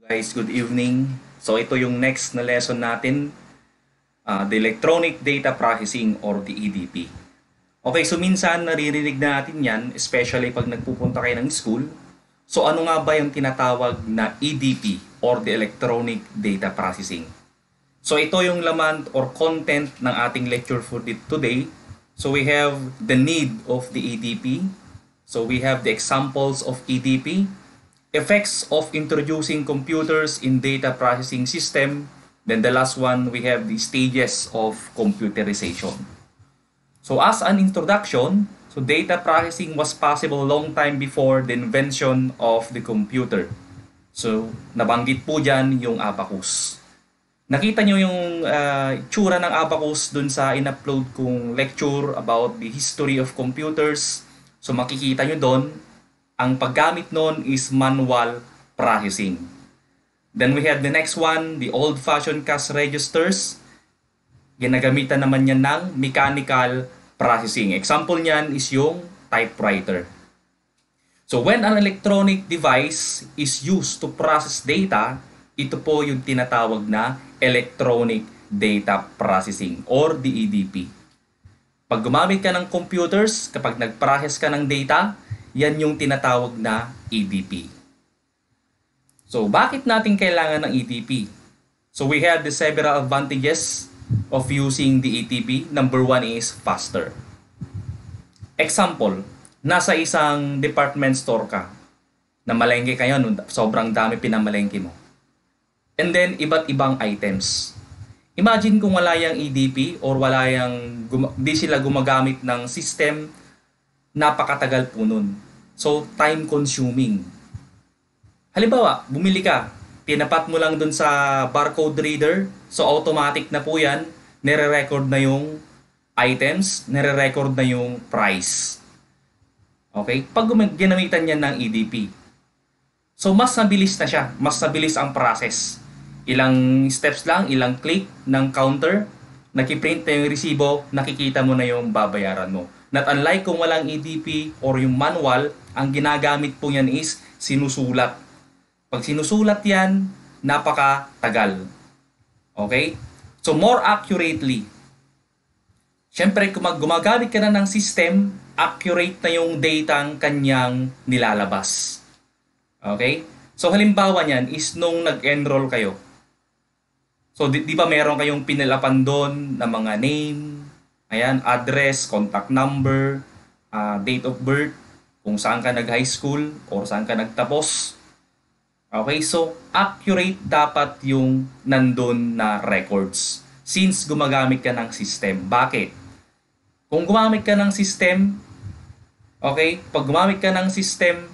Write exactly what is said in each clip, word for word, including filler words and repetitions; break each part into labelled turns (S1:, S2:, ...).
S1: Guys, good evening. So ito yung next na lesson natin, uh, the Electronic Data Processing or the E D P. Okay, so minsan naririnig natin yan, especially pag nagpupunta kayo ng school. So ano nga ba yung tinatawag na E D P or the Electronic Data Processing? So ito yung laman or content ng ating lecture for today. So we have the need of the E D P. So we have the examples of E D P, effects of introducing computers in data processing system. Then the last one, we have the stages of computerization. So as an introduction, so data processing was possible long time before the invention of the computer. So nabanggit po dyan yung abacus. Nakita nyo yung uh, tsura ng abacus dun sa in-upload kong lecture about the history of computers. So makikita nyo doon, ang paggamit noon is manual processing. Then we have the next one, the old-fashioned cash registers. Ginagamitan naman yan ng mechanical processing. Example niyan is yung typewriter. So when an electronic device is used to process data, ito po yung tinatawag na electronic data processing or the E D P. Pag gumamit ka ng computers, kapag nag-process ka ng data, yan yung tinatawag na E D P. So, bakit natin kailangan ng E D P? So, we have the several advantages of using the E D P. Number one is faster. Example, nasa isang department store ka, na malengke kayo, sobrang dami pinamalengke mo. And then, iba't ibang items. Imagine kung wala yung E D P or wala yung, di sila gumagamit ng system, napakatagal po nun. So, time consuming. Halimbawa, bumili ka, tinapat mo lang dun sa barcode reader, so automatic na po yan, nire-record na yung items, nire-record na yung price. Okay? Pag ginamitan yan ng E D P. So, mas nabilis na siya, mas nabilis ang process. Ilang steps lang, ilang click ng counter, nakiprint na yung resibo, nakikita mo na yung babayaran mo. Not unlike kung walang E D P or yung manual, ang ginagamit po yan is sinusulat. Pag sinusulat yan, napakatagal. Okay? So more accurately, syempre kung gumagamit ka na ng system, accurate na yung data ang kanyang nilalabas. Okay? So halimbawa niyan is nung nag-enroll kayo. So di, di ba meron kayong pinilapan doon na mga name, ayan, address, contact number, uh, date of birth, kung saan ka nag-high school or saan ka nagtapos. Okay, so accurate dapat yung nandun na records since gumagamit ka ng system. Bakit? Kung gumamit ka ng system, okay, pag gumamit ka ng system,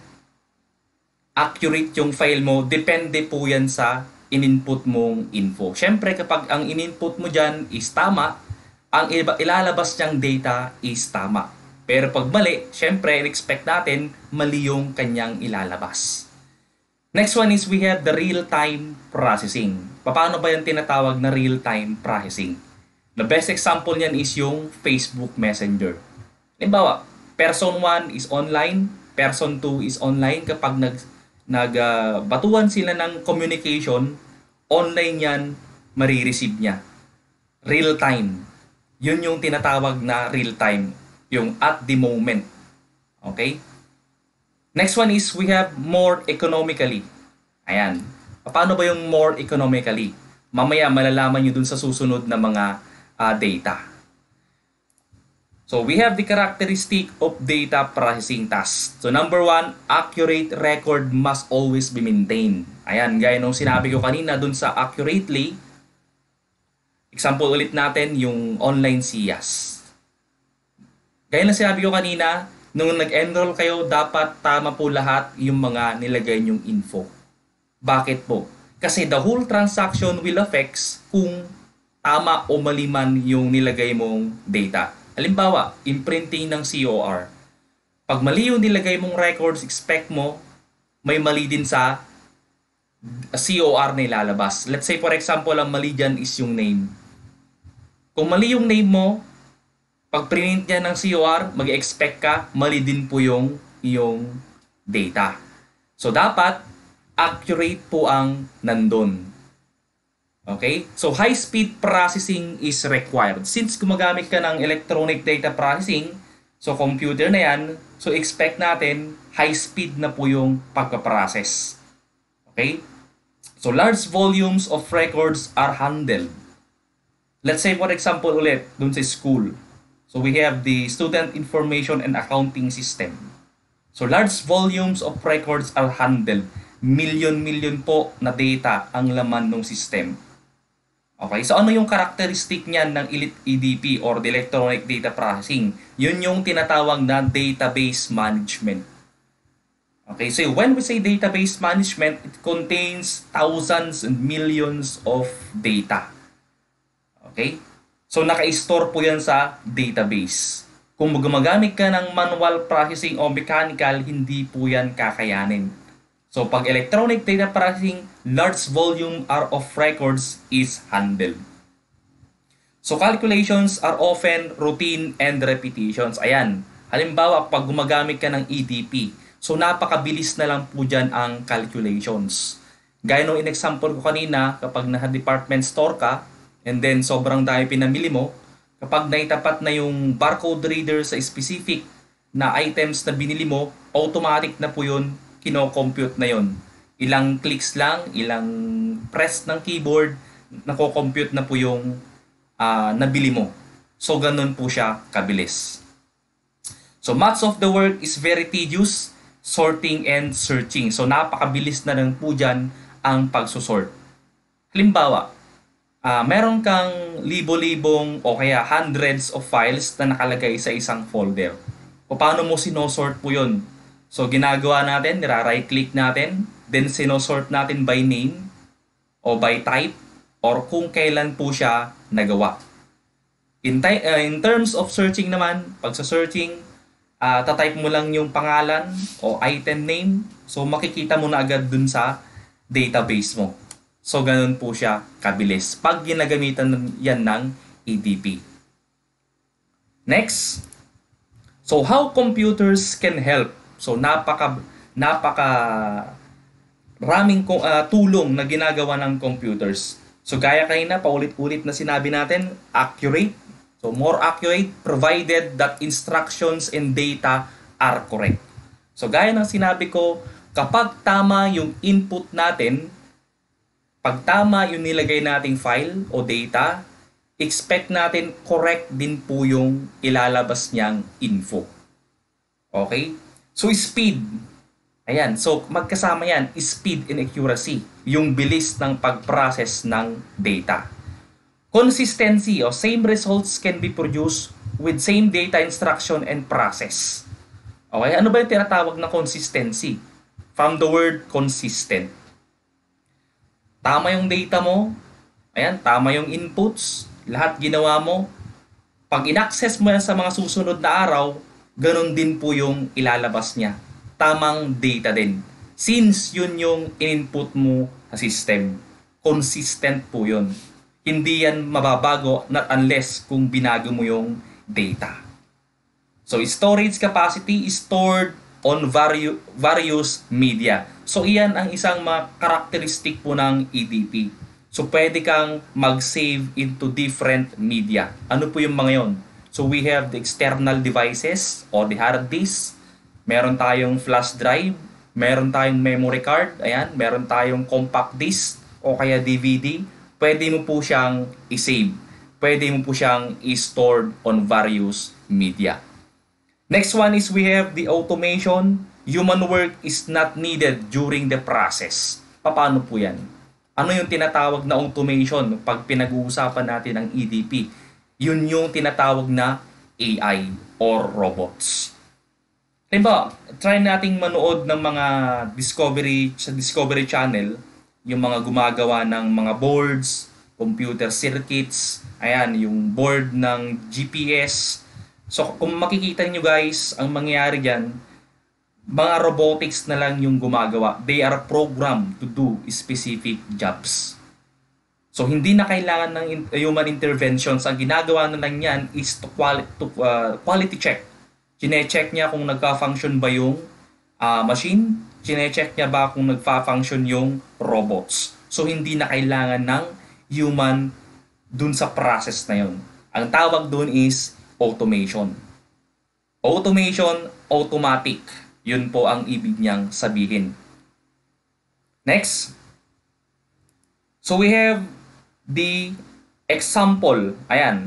S1: accurate yung file mo, depende po yan sa in-input mong info. Siyempre, kapag ang in-input mo dyan is tama, ang ilalabas niyang data is tama. Pero pag mali, syempre, expect natin mali yung kanyang ilalabas. Next one is we have the real-time processing. Paano ba yung tinatawag na real-time processing? The best example niyan is yung Facebook Messenger. Halimbawa, person one is online, person two is online. Kapag nag, nagbatuan uh, sila ng communication, online yan, marireceive niya. Real-time. Yun yung tinatawag na real-time. Yung at the moment. Okay? Next one is we have more economically. Ayan. Paano ba yung more economically? Mamaya malalaman nyo dun sa susunod na mga uh, data. So we have the characteristic of data processing task. So number one, accurate record must always be maintained. Ayan, gaya nung sinabi ko kanina dun sa accurately. Example ulit natin yung online C I A S. Gaya na sinabi ko kanina, nung nag-enroll kayo, dapat tama po lahat yung mga nilagay nyong info. Bakit po? Kasi the whole transaction will affect kung tama o mali man yung nilagay mong data. Halimbawa, imprinting ng C O R. Pag mali yung nilagay mong records, expect mo, may mali din sa C O R na ilalabas. Let's say for example, ang mali dyan is yung name. Kung mali yung name mo, pag print niya ng C O R, mag-expect ka, mali din po yung iyong data. So dapat, accurate po ang nandun. Okay? So, high-speed processing is required. Since gumagamit ka ng electronic data processing, so computer na yan, so expect natin high-speed na po yung pagpaprocess. Okay? So, large volumes of records are handled. Let's say, for example, ulit, dun sa school. So, we have the Student Information and Accounting System. So, large volumes of records are handled. Million-million po na data ang laman ng system. Okay, so ano yung characteristic niyan ng E D P or the Electronic Data Processing? Yun yung tinatawag na database management. Okay, so when we say database management, it contains thousands and millions of data. Okay, so naka-store po yan sa database. Kung gumagamit ka ng manual processing o mechanical, hindi po yan kakayanin. So, pag electronic data processing, large volume of records is handled. So, calculations are often routine and repetitions. Ayan. Halimbawa, pag gumagamit ka ng E D P, so napakabilis na lang po dyan ang calculations. Gaya nung in-example ko kanina, kapag naka-department store ka, and then sobrang dami pinamili mo, kapag naitapat na yung barcode reader sa specific na items na binili mo, automatic na po yun, kino-compute na yon. Ilang clicks lang, ilang press ng keyboard, nako-compute na po yung uh, nabili mo. So, ganun po siya kabilis. So, much of the work is very tedious, sorting and searching. So, napakabilis na lang po dyan ang pagsusort. Halimbawa, uh, meron kang libo-libong o kaya hundreds of files na nakalagay sa isang folder. O paano mo sinosort po yun? So, ginagawa natin, nira-right click natin, then sinosort natin by name o by type or kung kailan po siya nagawa. In, uh, in terms of searching naman, pag sa searching, uh, tatype mo lang yung pangalan o item name. So, makikita mo na agad dun sa database mo. So, ganun po siya kabilis pag ginagamitan yan ng E D P. Next. So, how computers can help? So napaka napaka raming uh, tulong na ginagawa ng computers. So gaya kanina paulit-ulit na sinabi natin, accurate. So more accurate provided that instructions and data are correct. So gaya ng sinabi ko, kapag tama yung input natin, pag tama yung nilagay nating file o data, expect natin correct din po yung ilalabas niyang info. Okay? So, speed. Ayan. So, magkasama yan. Speed and accuracy. Yung bilis ng pag-process ng data. Consistency o same results can be produced with same data instruction and process. Okay? Ano ba yung tinatawag na consistency? From the word consistent. Tama yung data mo. Ayan. Tama yung inputs. Lahat ginawa mo. Pag in-access mo yan sa mga susunod na araw, ganun din po yung ilalabas niya. Tamang data din. Since yun yung input mo sa system. Consistent po yun. Hindi yan mababago not unless kung binago mo yung data. So, storage capacity is stored on vari- various media. So, iyan ang isang mga characteristic po ng E D P. So, pwede kang mag-save into different media. Ano po yung mga yon? So, we have the external devices or the hard disk. Meron tayong flash drive. Meron tayong memory card. Ayan. Meron tayong compact disc o kaya D V D. Pwede mo po siyang i-save. Pwede mo po siyang i-store on various media. Next one is we have the automation. Human work is not needed during the process. Paano po yan? Ano yung tinatawag na automation pag pinag-uusapan natin ng E D P? Yun yung tinatawag na A I or robots. Diba, try nating manood ng mga Discovery sa Discovery Channel, yung mga gumagawa ng mga boards, computer circuits, ayan, yung board ng G P S. So, kung makikita niyo guys, ang mangyayari diyan, mga robotics na lang yung gumagawa. They are programmed to do specific jobs. So, hindi na kailangan ng human interventions. Ang ginagawa na lang yan is to quality, to, uh, quality check. Chine-check niya kung nagka-function ba yung ah, machine, chine-check niya ba kung nagfa-function yung robots. So, hindi na kailangan ng human dun sa process na yun. Ang tawag dun is automation. Automation, automatic. Yun po ang ibig niyang sabihin. Next. So, we have the example. Ayan.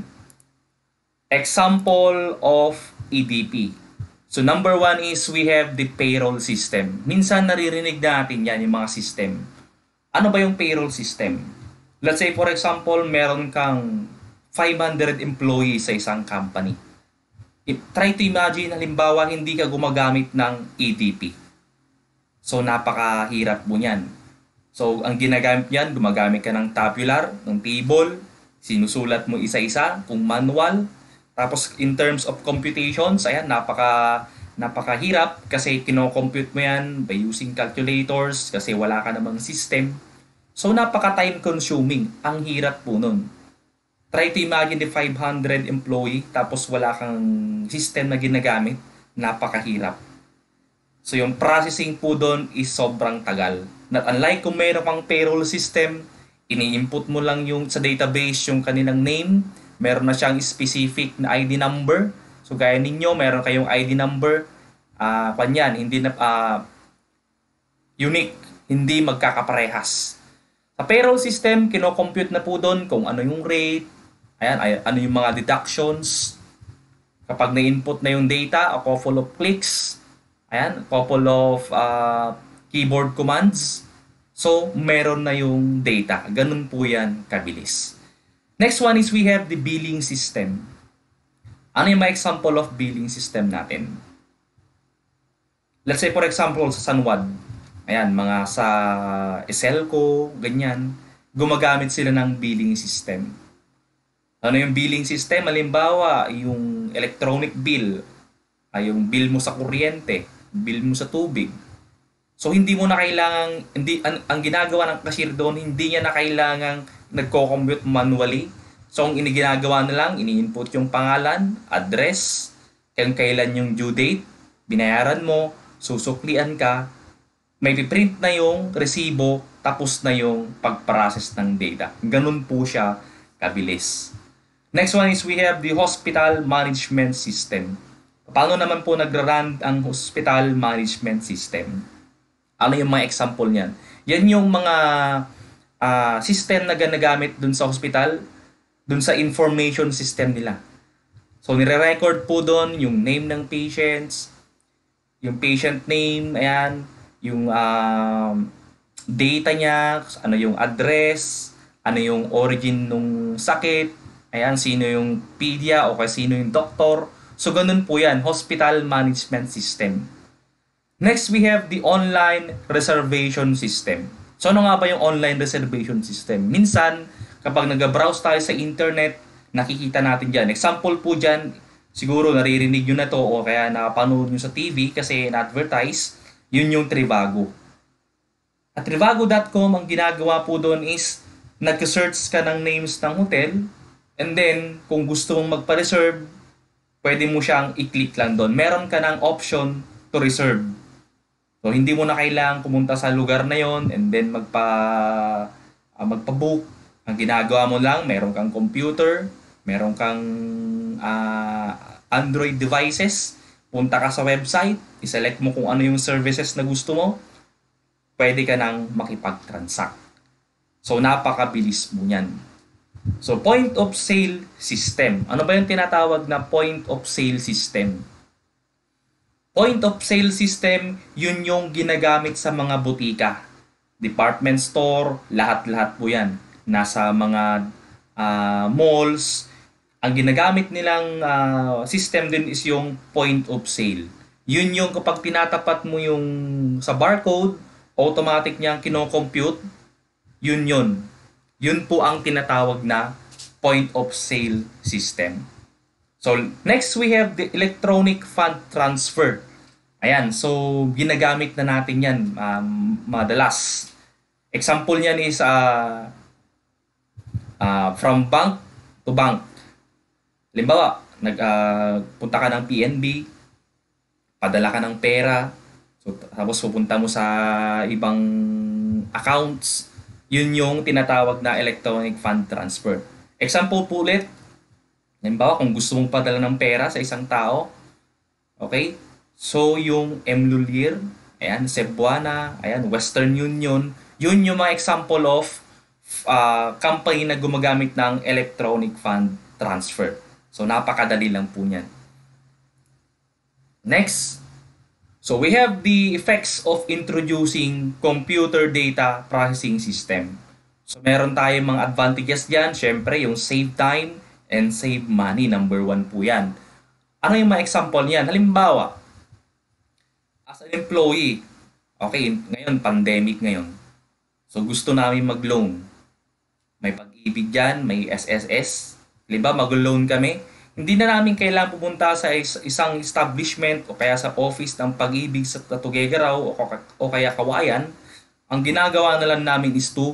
S1: Example of E D P. So number one is we have the payroll system. Minsan naririnig natin yan, yung mga system. Ano ba yung payroll system? Let's say for example, meron kang five hundred employees sa isang company. If, try to imagine, halimbawa, hindi ka gumagamit ng E D P. So napakahirap mo yan. So ang ginagamit yan, gumagamit ka ng tabular, ng table, sinusulat mo isa-isa, kung manual. Tapos in terms of computations, ayan, napaka napakahirap kasi kino-compute mo yan by using calculators kasi wala ka namang system. So napaka time consuming. Ang hirap po nun. Try to imagine the five hundred employee tapos wala kang system na ginagamit. Napakahirap. So yung processing po doon is sobrang tagal. Not unlike kung mayroon kang payroll system, ini-input mo lang yung sa database yung kanilang name, meron na siyang specific na I D number. So gaya ninyo, meron kayong I D number, ah uh, kanyan, hindi na uh, unique, hindi magkakaparehas. Sa payroll system, kino-compute na po doon kung ano yung rate, ayan, ay, ano yung mga deductions. Kapag na-input na yung data, a couple of clicks, ayan, a couple of uh, keyboard commands. So, meron na yung data. Ganun po yan kabilis. Next one is we have the billing system. Ano yung mga example of billing system natin? Let's say for example sa Sunwad. Ayan, mga sa Eselco, ganyan. Gumagamit sila ng billing system. Ano yung billing system? Halimbawa, yung electronic bill, ay yung bill mo sa kuryente, bill mo sa tubig. So hindi mo na kailangang, hindi, ang, ang ginagawa ng cashier doon, hindi niya na kailangang nagko-compute manually. So ang ginagawa na lang, ini-input yung pangalan, address, kung kailan yung due date, binayaran mo, susuklian ka, may piprint na yung resibo, tapos na yung pag-process ng data. Ganun po siya kabilis. Next one is we have the hospital management system. Paano naman po nagra-run ang hospital management system? Ano yung mga example niyan? Yan yung mga uh, system na ginagamit dun sa hospital, dun sa information system nila. So, nire-record po dun yung name ng patients, yung patient name, ayan, yung uh, data niya, ano yung address, ano yung origin ng sakit, ayan, sino yung pedia o kaya sino yung doktor. So, ganun po yan, hospital management system. Next, we have the online reservation system. So, ano nga ba yung online reservation system? Minsan, kapag nag-browse tayo sa internet, nakikita natin dyan. Example po dyan, siguro naririnig nyo na to o kaya napanood nyo sa T V kasi na-advertise, yun yung Trivago. At trivago dot com, ang ginagawa po doon is nag-search ka ng names ng hotel and then, kung gusto mong magpa-reserve, pwede mo siyang i-click lang doon. Meron ka ng option to reserve. So, hindi mo na kailangang pumunta sa lugar na yon and then magpa, uh, magpa-book. Ang ginagawa mo lang, meron kang computer, meron kang uh, Android devices, punta ka sa website, iselect mo kung ano yung services na gusto mo, pwede ka nang makipag-transact. So, napakabilis mo yan. So, point of sale system. Ano ba yung tinatawag na point of sale system? Point of sale system, yun yung ginagamit sa mga butika. Department store, lahat-lahat po yan. Nasa mga uh, malls. Ang ginagamit nilang uh, system din is yung point of sale. Yun yung kapag tinatapat mo yung sa barcode, automatic niyang kino-compute, yun yun. Yun po ang tinatawag na point of sale system. So, next we have the electronic fund transfer. Ayan, so ginagamit na natin yan um, madalas. Example niyan is uh, uh, from bank to bank. Halimbawa, nagpunta uh, ka ng P N B, padala ka ng pera. So, tapos pupunta mo sa ibang accounts, yun yung tinatawag na electronic fund transfer. Example po ulit, halimbawa kung gusto mong padala ng pera sa isang tao, okay? So, yung Mlulir, ayan, Cebuana, ayan, Western Union, yun yung mga example of uh, company na gumagamit ng electronic fund transfer. So, napakadali lang po niyan. Next, so we have the effects of introducing computer data processing system. So, meron tayong mga advantages dyan. Siyempre, yung save time and save money, number one po yan. Ano yung mga example niyan? Halimbawa, as an employee, okay, ngayon, pandemic ngayon. So, gusto namin mag-loan. May Pag-ibig dyan, may S S S. Diba, mag-loan kami. Hindi na namin kailangan pupunta sa is- isang establishment o kaya sa office ng Pag-ibig sa Tuguegarao o, o kaya Kawayan. Ang ginagawa na lang namin is to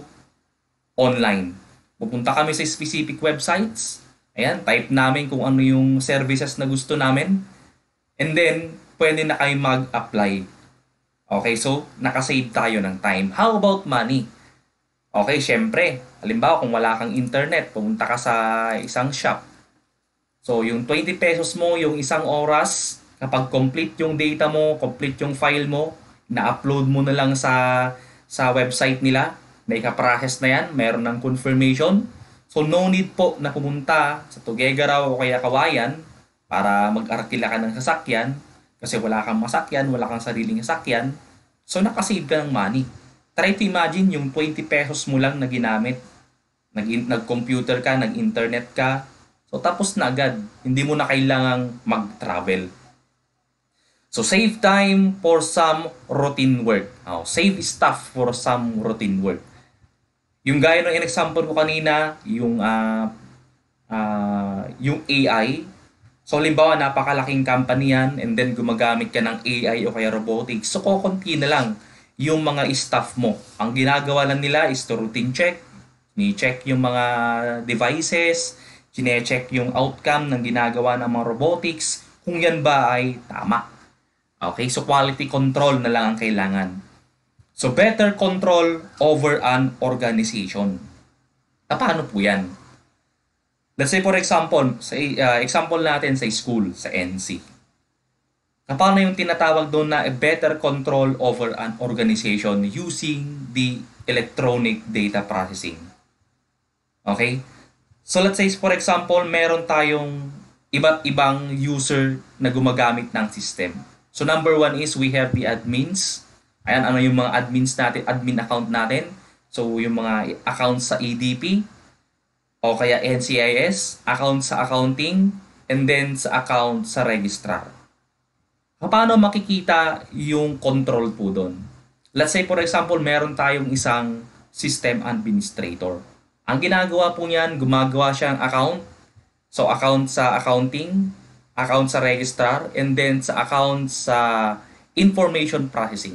S1: online. Pupunta kami sa specific websites. Ayan, type namin kung ano yung services na gusto namin. And then, pwede na kayo mag-apply. Okay, so nakasave tayo ng time. How about money? Okay, syempre, halimbawa kung wala kang internet, pumunta ka sa isang shop. So, yung twenty pesos mo, yung isang oras, kapag complete yung data mo, complete yung file mo, na-upload mo na lang sa sa website nila, na ika-process na yan, meron ng confirmation. So, no need po na pumunta sa Tuguegarao o kaya Kawayan para mag-arkila ka ng sasakyan kasi wala kang masakyan, wala kang sariling sasakyan. So, nakasave ka ng money. Try to imagine yung twenty pesos mo lang na ginamit. Nag- nag-computer ka, nag-internet ka. So, tapos na agad. Hindi mo na kailangang mag-travel. So, save time for some routine work. Oh, save stuff for some routine work. Yung gaya ng in-example ko kanina, yung, uh, uh, yung A I. So, halimbawa, napakalaking company yan and then gumagamit ka ng A I o kaya robotics. So, kukunti na lang yung mga staff mo. Ang ginagawa lang nila is to routine check, ni-check yung mga devices, chine-check yung outcome ng ginagawa ng mga robotics, kung yan ba ay tama. Okay, so quality control na lang ang kailangan. So better control over an organization. Ah, paano po yan? Let's say for example, sa uh, example natin sa school, sa N C. Paano yung tinatawag doon na a better control over an organization using the electronic data processing? Okay? So let's say for example, meron tayong iba't ibang user na gumagamit ng system. So number one is we have the admins. Ayan, ano yung mga admins natin, admin account natin. So yung mga accounts sa E D P o kaya N C I S, account sa accounting, and then sa account sa registrar. Paano makikita yung control po doon? Let's say for example, meron tayong isang system administrator. Ang ginagawa po niyan, gumagawa siya ng account. So account sa accounting, account sa registrar, and then sa account sa information processing.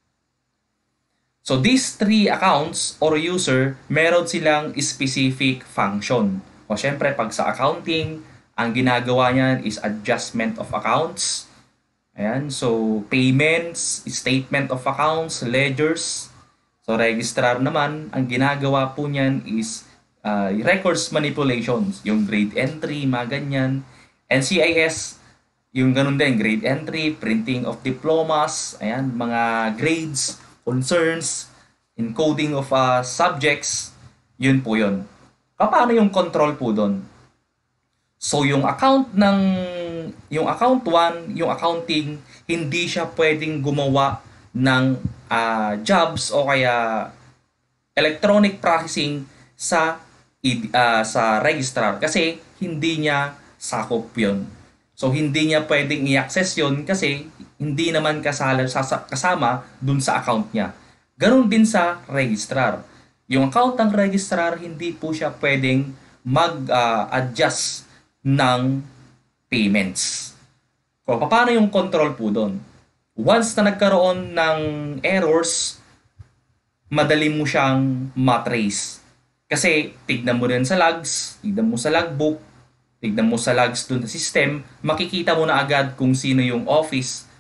S1: So these three accounts or user, meron silang specific function. O syempre, pag sa accounting, ang ginagawa niyan is adjustment of accounts. Ayan, so payments, statement of accounts, ledgers. So registrar naman, ang ginagawa po niyan is uh, records manipulations, yung grade entry, mga ganyan. N C I S, yung ganun din, grade entry, printing of diplomas, ayan, mga grades, concerns, encoding of uh, subjects, yun po yun. Paano yung control po doon? So yung account ng yung account one, yung accounting, hindi siya pwedeng gumawa ng uh, jobs o kaya electronic processing sa uh, sa registrar kasi hindi niya sakop 'yon. So hindi niya pwedeng i-access 'yon kasi hindi naman kasala kasama dun sa account niya. Ganon din sa registrar. Yung account ng registrar hindi po siya pwedeng mag-adjust uh, ng payments. So, paano yung control po doon? Once na nagkaroon ng errors, madali mo siyang matrace. Kasi tignan mo rin sa logs, tignan mo sa logbook, tignan mo sa logs doon sa system, makikita mo na agad kung sino yung office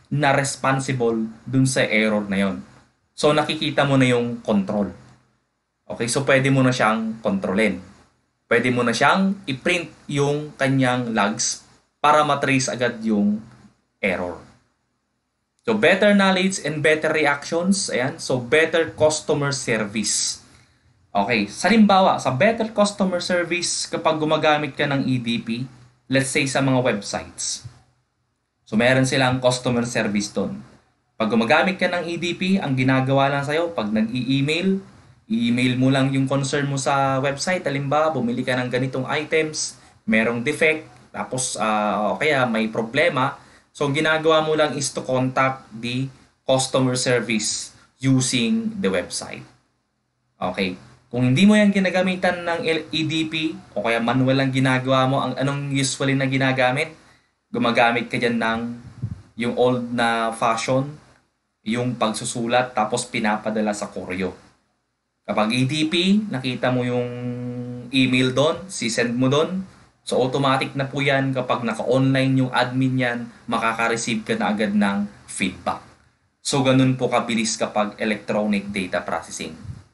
S1: na responsible dun sa error na yon. So nakikita mo na yung control. Okay, so pwede mo na siyang kontrolin. Pwede mo na siyang i-print yung kanyang logs para matrace agad yung error. So better knowledge and better reactions. Ayan, so better customer service. Okay, sa halimbawa, sa better customer service, kapag gumagamit ka ng E D P, let's say sa mga websites. So meron silang customer service doon. Pag gumagamit ka ng E D P, ang ginagawa lang sa'yo, pag nag-i-email, i-email mo lang yung concern mo sa website. Halimbawa, bumili ka ng ganitong items, merong defect, tapos uh, o kaya may problema. So ang ginagawa mo lang is to contact the customer service using the website. Okay. Kung hindi mo yan ginagamitan ng E D P o kaya manual lang ginagawa mo, ang anong usually na ginagamit, gumagamit ka dyan ng yung old na fashion, yung pagsusulat tapos pinapadala sa koryo. Kapag E D P, nakita mo yung email doon, sisend mo doon, so automatic na po yan kapag naka-online yung admin yan, makaka-receive ka na agad ng feedback. So ganun po kabilis kapag electronic data processing.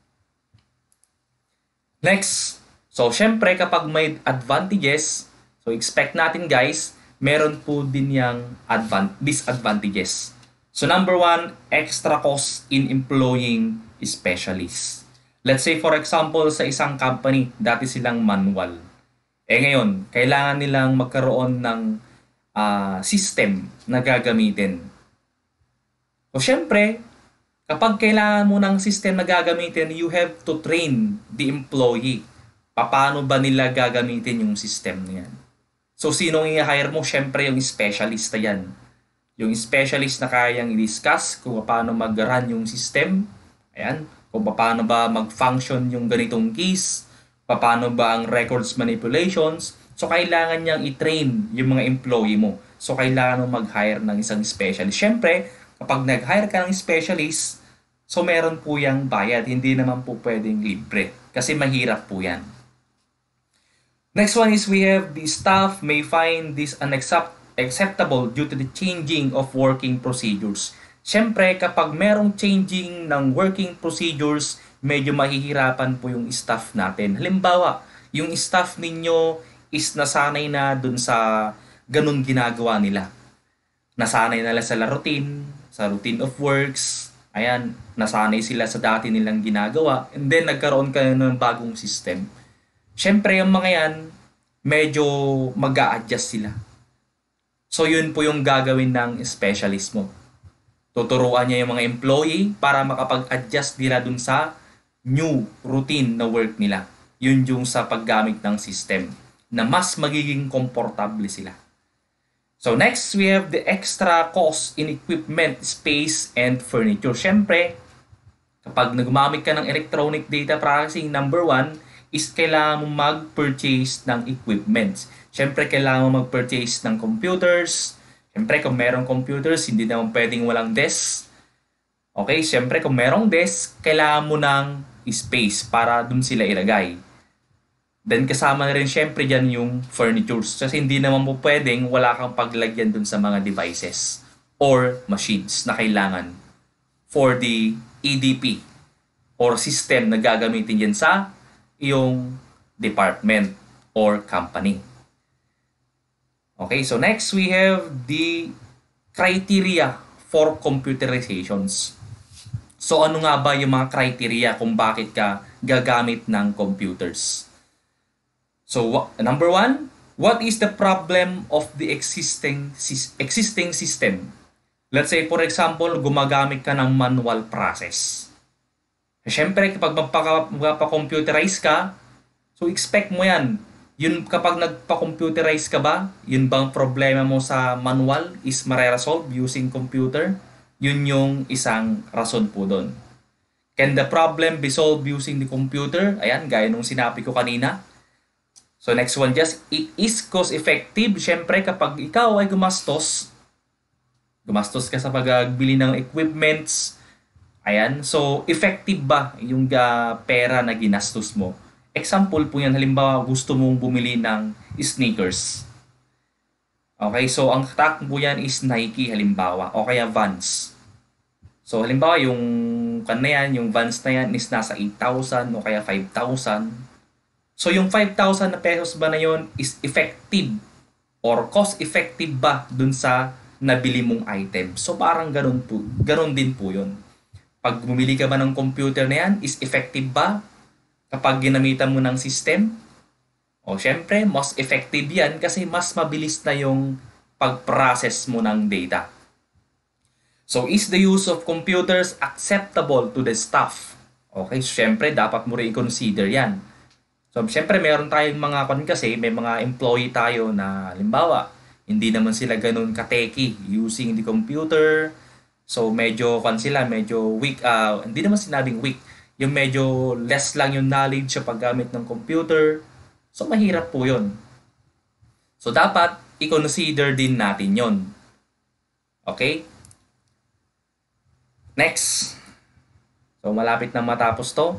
S1: Next, so syempre kapag may advantages, so expect natin guys, meron po din yung advan- disadvantages. So number one, extra cost in employing specialists. Let's say for example sa isang company, dati silang manual. Eh ngayon, kailangan nilang magkaroon ng uh, system na gagamitin. So syempre, kapag kailangan mo ng system na gagamitin, you have to train the employee. Paano ba nila gagamitin yung system na yan? So, sinong i-hire mo? Siyempre, yung specialist na yan. Yung specialist na kayang i-discuss kung paano mag-run yung system. Ayan. Kung paano ba mag-function yung ganitong keys. Paano ba ang records manipulations. So, kailangan niyang i-train yung mga employee mo. So, kailangan mo mag-hire ng isang specialist. Siyempre, kapag nag-hire ka ng specialist, so meron po yung bayad. Hindi naman po pwedeng libre. Kasi mahirap po yan. Next one is we have the staff may find this unacceptable due to the changing of working procedures. Siyempre, kapag merong changing ng working procedures, medyo mahihirapan po yung staff natin. Halimbawa, yung staff ninyo is nasanay na dun sa ganun ginagawa nila. Nasanay na lang sa routine, sa routine of works. Ayan, nasanay sila sa dati nilang ginagawa. And then, nagkaroon ka ng bagong system. Siyempre, yung mga yan, medyo mag-a-adjust sila. So, yun po yung gagawin ng specialist mo. Tuturuan niya yung mga employee para makapag-adjust nila dun sa new routine na work nila. Yun yung sa paggamit ng system na mas magiging komportable sila. So next, we have the extra cost in equipment, space, and furniture. Siyempre, kapag nagumamit ka ng electronic data processing, number one is kailangan mo mag-purchase ng equipment. Siyempre, kailangan mo mag-purchase ng computers. Siyempre, kung merong computers, hindi naman pwedeng walang desk. Okay, siyempre, kung merong desk, kailangan mo ng space para dun sila ilagay. Then kasama na rin syempre dyan yung furnitures. Kasi hindi naman po pwedeng wala kang paglagyan dun sa mga devices or machines na kailangan for the E D P or system na gagamitin dyan sa iyong department or company. Okay, so next we have the criteria for computerizations. So ano nga ba yung mga criteria kung bakit ka gagamit ng computers? So, number one, what is the problem of the existing existing system? Let's say, for example, gumagamit ka ng manual process. Siyempre, kapag magpa-computerize ka, so expect mo yan. Yun, kapag nagpa-computerize ka ba, yun bang problema mo sa manual is mare-resolve using computer? Yun yung isang rason po doon. Can the problem be solved using the computer? Ayan, gaya nung sinabi ko kanina. So next one, just it is cost effective. Syempre kapag ikaw ay gumastos, gumastos ka sa pagbili ng equipments, ayan, so effective ba yung uh, pera na ginastos mo? Example po yan, halimbawa gusto mong bumili ng sneakers. Okay, so ang takbo yan is Nike halimbawa o kaya Vans. So halimbawa yung kan na yan, yung Vans na yan is nasa eight thousand o kaya five thousand. So yung five thousand na pesos ba na yon is effective or cost effective ba dun sa nabili mong item? So parang ganun po, ganun din po yun. Pag bumili ka ba ng computer na yan, is effective ba kapag ginamitan mo ng system? O syempre, mas effective yan kasi mas mabilis na yung pag-process mo ng data. So, is the use of computers acceptable to the staff? Okay, so syempre, dapat mo rin i-consider yan. So, syempre, meron tayong mga kon kasi, may mga employee tayo na, halimbawa, hindi naman sila ganun kateki using the computer. So, medyo kon sila, medyo weak, uh, hindi naman sinabing weak, yung medyo less lang yung knowledge sa paggamit ng computer. So, mahirap po yun. So, dapat i-consider din natin yon. Okay? Next. So, malapit na matapos to.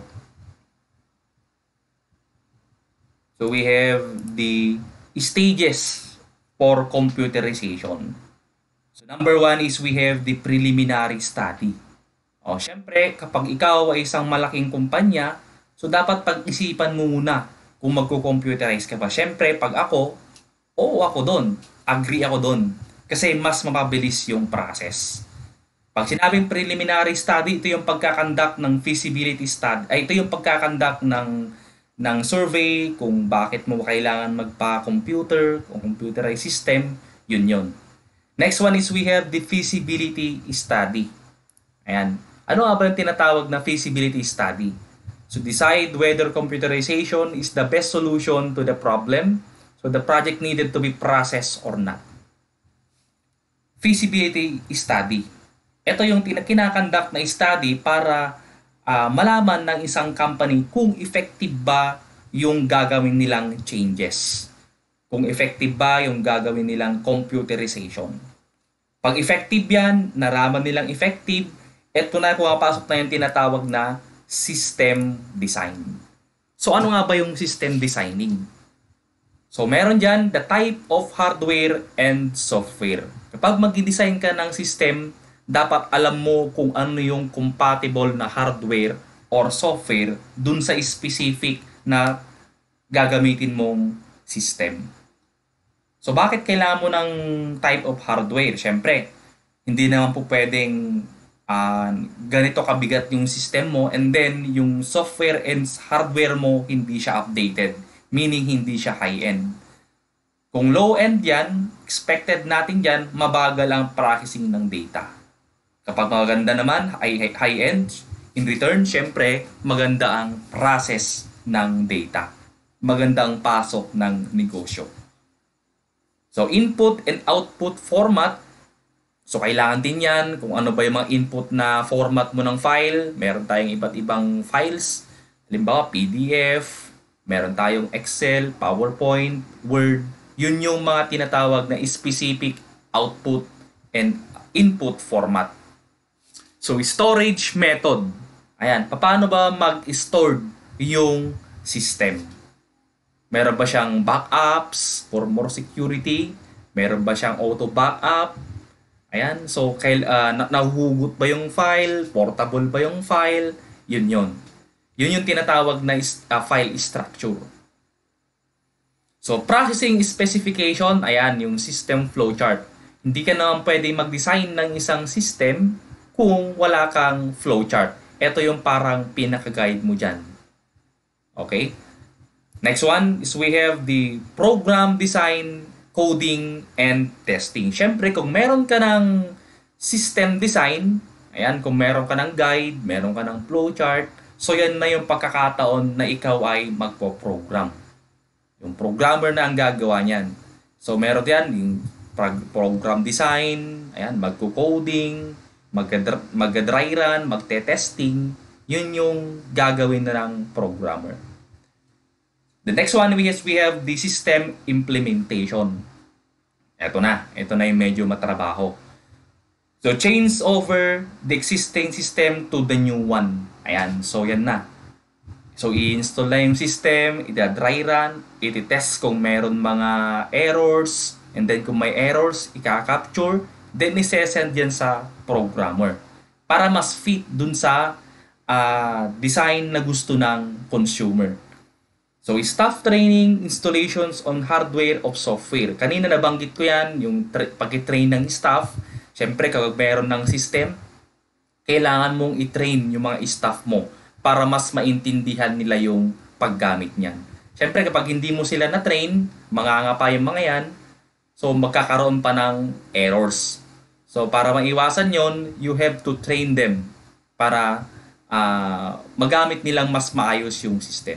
S1: So, we have the stages for computerization. So, number one is we have the preliminary study. O, syempre, kapag ikaw ay isang malaking kumpanya, so dapat pag-isipan mo muna kung magko-computerize ka ba. Syempre, pag ako, oo ako doon. Agree ako doon. Kasi mas mapabilis yung process. Pag sinabing preliminary study, ito yung pagkakandak ng feasibility study. Ay, ito yung pagkakandak ng, ng survey kung bakit mo kailangan magpa-computer, kung computerized system, yun yun. Next one is we have the feasibility study. Ayan. Ano nga ba yung tinatawag na feasibility study? So decide whether computerization is the best solution to the problem. So the project needed to be processed or not. Feasibility study. Ito yung kinakandak na study para uh, malaman ng isang company kung effective ba yung gagawin nilang changes. Kung effective ba yung gagawin nilang computerization. Pag effective yan, naraman nilang effective, ito na pumapasok na yung tinatawag na system design. So ano nga ba yung system designing? So meron dyan the type of hardware and software. Kapag mag-design ka ng system, dapat alam mo kung ano yung compatible na hardware or software dun sa specific na gagamitin mong system. So bakit kailangan mo ng type of hardware? Siyempre, hindi naman po pwedeng Uh, ganito kabigat yung system mo and then yung software and hardware mo hindi siya updated, meaning hindi siya high-end. Kung low-end yan, expected natin yan, mabagal ang processing ng data. Kapag maganda naman, high-end, in return, syempre, maganda ang process ng data. Maganda ang pasok ng negosyo. So, input and output format. So, kailangan din yan kung ano ba yung mga input na format mo ng file. Meron tayong iba't ibang files. Halimbawa, P D F. Meron tayong Excel, PowerPoint, Word. Yun yung mga tinatawag na specific output and input format. So, storage method. Ayan, paano ba mag-store yung system? Meron ba siyang backups for more security? Meron ba siyang auto backup? Ayan, so kail, uh, nahuhugot ba yung file? Portable ba yung file? Yun yun. Yun yung tinatawag na uh, file structure. So, processing specification, ayan, yung system flowchart. Hindi ka naman pwede mag-design ng isang system kung wala kang flowchart. Ito yung parang pinaka-guide mo dyan. Okay? Next one is we have the program design, coding, and testing. Siyempre, kung meron ka ng system design, ayan, kung meron ka ng guide, meron ka ng flowchart, so yan na yung pagkakataon na ikaw ay magpo-program. Yung programmer na ang gagawa niyan. So, meron yan yung program design, ayan, magko-coding, mag-dry run, magte-testing, yun yung gagawin na ng programmer. The next one is we have the system implementation. Ito na. Ito na yung medyo matrabaho. So, change over the existing system to the new one. Ayan. So, yan na. So, i-install na yung system, i-dry run, i-test kung meron mga errors, And then kung may errors, ika-capture, then isesend yan sa programmer para mas fit dun sa uh, design na gusto ng consumer. So, staff training, installations on hardware of software. Kanina nabanggit ko yan, yung tra- pag-train ng staff. Siyempre, kapag meron ng system, kailangan mong i-train yung mga staff mo para mas maintindihan nila yung paggamit niyan. Siyempre, kapag hindi mo sila na-train, mangangapa yung mga yan, so magkakaroon pa ng errors. So, para maiwasan yon, you have to train them para uh, magamit nilang mas maayos yung system.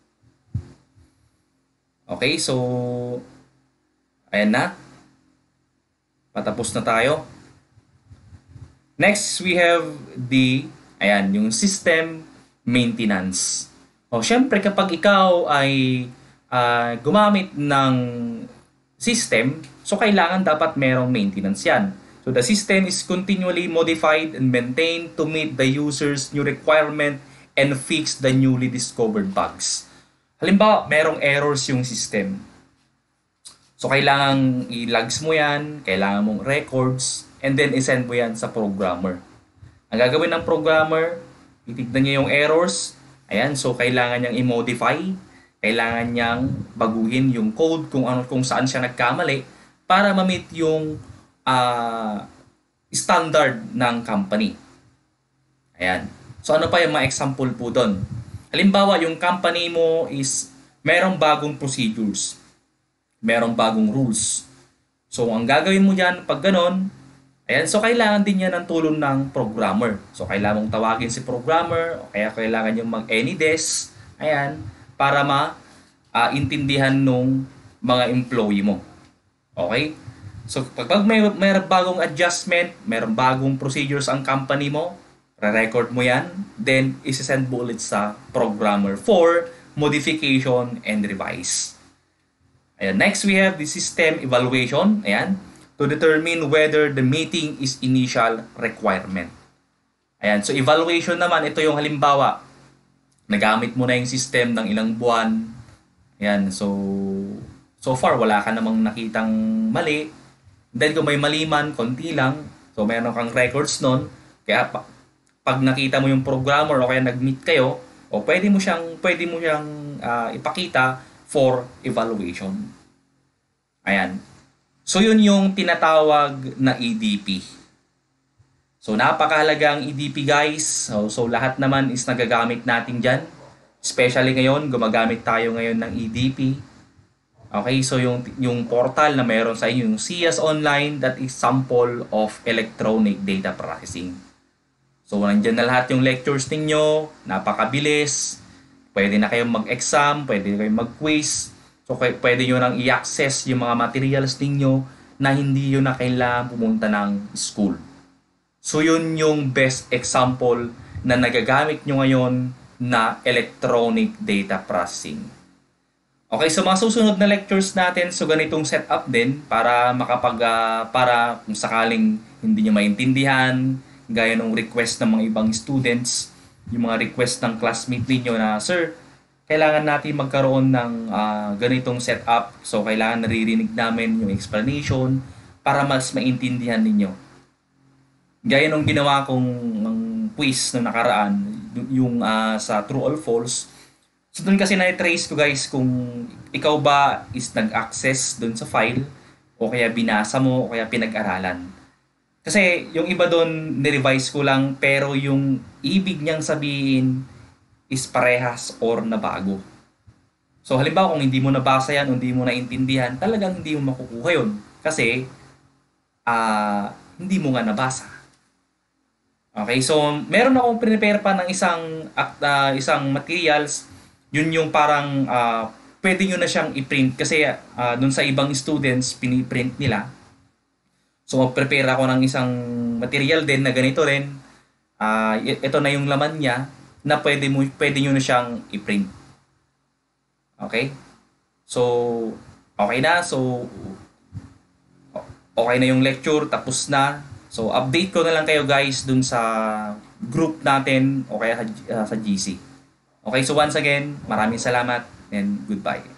S1: Okay, so ayan na. Patapos na tayo. Next, we have the, ayan, yung system maintenance. O, syempre, kapag ikaw ay uh, gumamit ng system, so kailangan dapat merong maintenance yan. So, the system is continually modified and maintained to meet the user's new requirement and fix the newly discovered bugs. Halimbawa, merong errors yung system. So, kailangan i-logs mo yan, kailangan mong records, and then isend mo yan sa programmer. Ang gagawin ng programmer, titignan niya yung errors. Ayan, so kailangan niyang i-modify, kailangan niyang baguhin yung code kung ano kung saan siya nagkamali para ma-meet yung uh, standard ng company. Ayan. So, ano pa yung mga example po doon? Halimbawa, yung company mo is merong bagong procedures, merong bagong rules. So, ang gagawin mo dyan pag ganon, ayan, so kailangan din yan ng tulong ng programmer. So, kailangan mong tawagin si programmer, o kaya kailangan yung mag-anydesk, ayan, para ma-intindihan uh, nung mga employee mo. Okay? So, pag may, may bagong adjustment, merong bagong procedures ang company mo, re-record mo yan, then isesend mo ulit sa programmer for modification and revise. Ayan. Next, we have the system evaluation. Ayan. To determine whether the meeting is initial requirement. Ayan. So, evaluation naman, ito yung halimbawa. Nagamit mo na yung system ng ilang buwan. Ayan. So, so far, wala ka namang nakitang mali. Then, kung may mali man, konti lang. So, meron kang records nun. Kaya, pa, pag nakita mo yung programmer o kaya nag-meet kayo, o pwede mo siyang, pwede mo siyang uh, ipakita for evaluation. Ayan. So, yun yung tinatawag na E D P. So, napakahalaga ang E D P, guys. So, so lahat naman is nagagamit natin dyan. Especially ngayon, gumagamit tayo ngayon ng E D P. Okay, so yung, yung portal na meron sa inyo, yung C I A S Online, that is sample of electronic data processing. So, nandiyan na lahat yung lectures ninyo, napakabilis. Pwede na kayong mag-exam, pwede na kayong mag-quiz. So, pwede nyo nang i-access yung mga materials ninyo na hindi nyo na kailangan pumunta ng school. So, yun yung best example na nagagamit nyo ngayon na electronic data processing. Okay, so mga susunod na lectures natin, so ganitong setup din para makapag, uh, para kung sakaling hindi nyo maintindihan, gaya ng request ng mga ibang students, yung mga request ng classmate ninyo na, Sir, kailangan natin magkaroon ng uh, ganitong setup. So, kailangan naririnig namin yung explanation para mas maintindihan ninyo. Gaya nung ginawa kong ng quiz na nakaraan, yung uh, sa true or false. So, doon kasi na-trace ko, guys, kung ikaw ba is nag-access doon sa file o kaya binasa mo o kaya pinag-aralan. Kasi yung iba doon, nirevise ko lang, pero yung ibig niyang sabihin is parehas or na bago. So halimbawa kung hindi mo nabasa yan o hindi mo naintindihan, talagang hindi mo makukuha yun. Kasi uh, hindi mo nga nabasa. Okay, so meron akong prepare pa ng isang, uh, isang materials, yun yung parang uh, pwede nyo na siyang i-print kasi uh, dun sa ibang students, piniprint nila. So, mag-prepare ako ng isang material din na ganito rin. Uh, ito na yung laman niya na pwede, mo, pwede nyo na siyang i-print. Okay? So, okay na. So, okay na yung lecture. Tapos na. So, update ko na lang kayo, guys, dun sa group natin o kaya uh, sa G C. Okay? So, once again, maraming salamat and goodbye.